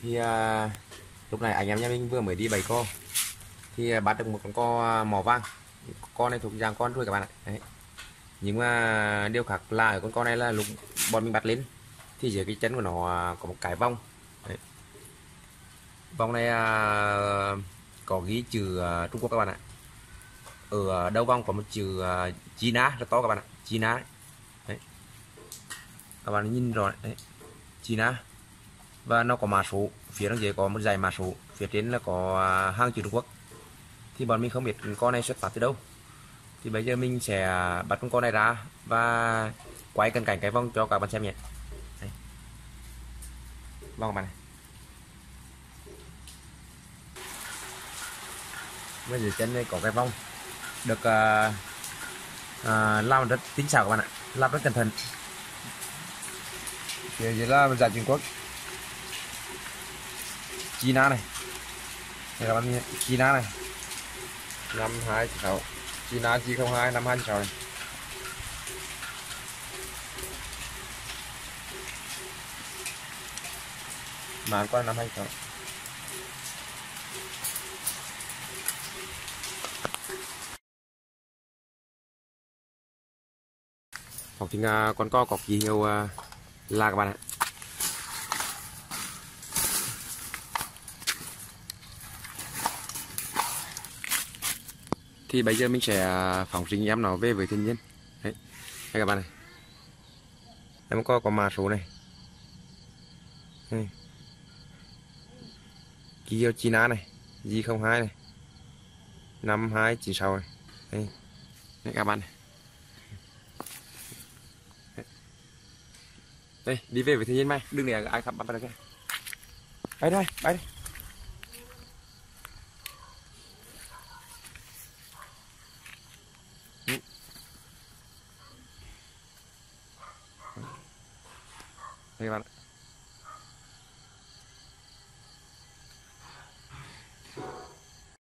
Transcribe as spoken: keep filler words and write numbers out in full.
Thì à, lúc này anh em nhà mình vừa mới đi bày co thì à, bắt được một con co mỏ vàng. Con này thuộc dạng con ruồi các bạn ạ. Đấy. Nhưng mà điều khác là ở con co này là lúc bọn mình bắt lên thì dưới cái chân của nó à, có một cái vòng. Đấy. Vòng này à, có ghi chữ à, Trung Quốc các bạn ạ. Ở đầu vòng có một chữ à, China rất to các bạn ạ. China. Đấy. Các bạn nhìn rõ đấy. China. Và nó có mã số, phía đằng dưới có một dãy mã số, phía trên là có à, hàng chữ Trung Quốc. Thì bọn mình không biết con này xuất phát từ đâu, thì bây giờ mình sẽ bắt con con này ra và quay cận cảnh cái vòng cho các bạn xem nhé. Đấy. Vòng bạn này, với dưới chân này có cái vòng được à, à, làm rất tinh xảo các bạn ạ, làm rất cẩn thận. Phía dưới là dãy Trung Quốc China này, đây các bạn nhìn China này, năm hai sáu, China G không hai năm hai sáu này. Màn qua năm hai sáu. Hoặc thì con co có ký hiệu là các bạn ạ. Thì bây giờ mình sẽ phóng sinh em nó về với thiên nhiên. Đấy, đây các bạn này, em có có mã số này, đây. Ký hiệu China này, G không hai này, năm hai chín sáu này. Đây. Đây các bạn này. Đây, đi về với thiên nhiên mày, đừng để aiขับbắt được. Bay đây, bay đi. Đây các bạn.